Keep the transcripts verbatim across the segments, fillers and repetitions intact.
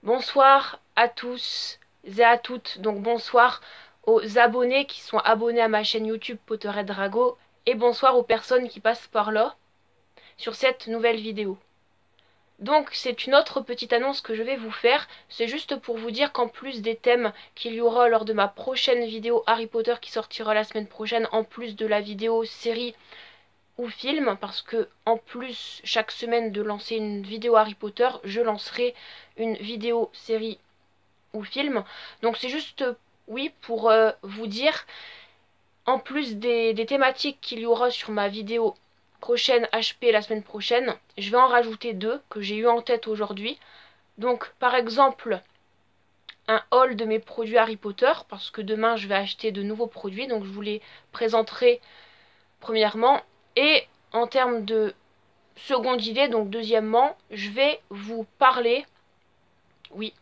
Bonsoir à tous et à toutes, donc bonsoir aux abonnés qui sont abonnés à ma chaîne YouTube Potterhead Drago et bonsoir aux personnes qui passent par là sur cette nouvelle vidéo. Donc c'est une autre petite annonce que je vais vous faire, c'est juste pour vous dire qu'en plus des thèmes qu'il y aura lors de ma prochaine vidéo Harry Potter qui sortira la semaine prochaine, en plus de la vidéo série ou film, parce que en plus chaque semaine de lancer une vidéo Harry Potter, je lancerai une vidéo série ou film. Donc c'est juste, oui, pour euh, vous dire, en plus des, des thématiques qu'il y aura sur ma vidéo prochaine H P la semaine prochaine, je vais en rajouter deux que j'ai eu en tête aujourd'hui. Donc par exemple, un haul de mes produits Harry Potter, parce que demain je vais acheter de nouveaux produits, donc je vous les présenterai premièrement. Et en termes de seconde idée, donc deuxièmement, je vais vous parler, oui,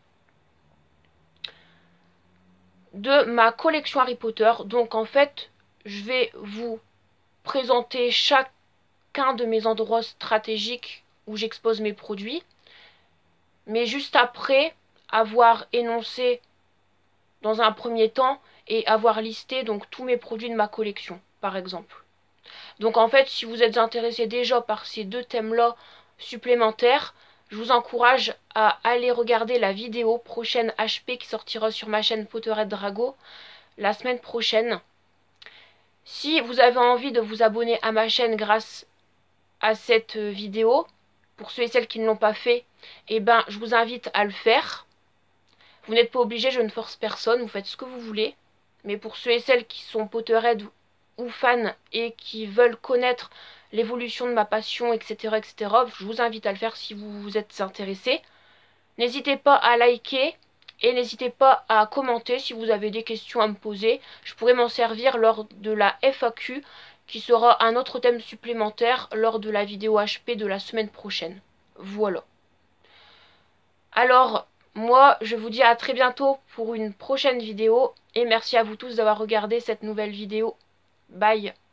de ma collection Harry Potter. Donc en fait, je vais vous présenter chacun de mes endroits stratégiques où j'expose mes produits, mais juste après avoir énoncé dans un premier temps et avoir listé donc tous mes produits de ma collection, par exemple. Donc en fait, si vous êtes intéressé déjà par ces deux thèmes-là supplémentaires, je vous encourage à aller regarder la vidéo prochaine H P qui sortira sur ma chaîne Potterhead Drago la semaine prochaine. Si vous avez envie de vous abonner à ma chaîne grâce à cette vidéo, pour ceux et celles qui ne l'ont pas fait, eh ben, je vous invite à le faire. Vous n'êtes pas obligé, je ne force personne, vous faites ce que vous voulez. Mais pour ceux et celles qui sont Potterhead ou fans et qui veulent connaître l'évolution de ma passion, et cetera, et cetera, je vous invite à le faire si vous vous êtes intéressé. N'hésitez pas à liker et n'hésitez pas à commenter si vous avez des questions à me poser. Je pourrais m'en servir lors de la F A Q qui sera un autre thème supplémentaire lors de la vidéo H P de la semaine prochaine. Voilà. Alors, moi, je vous dis à très bientôt pour une prochaine vidéo et merci à vous tous d'avoir regardé cette nouvelle vidéo. Bye.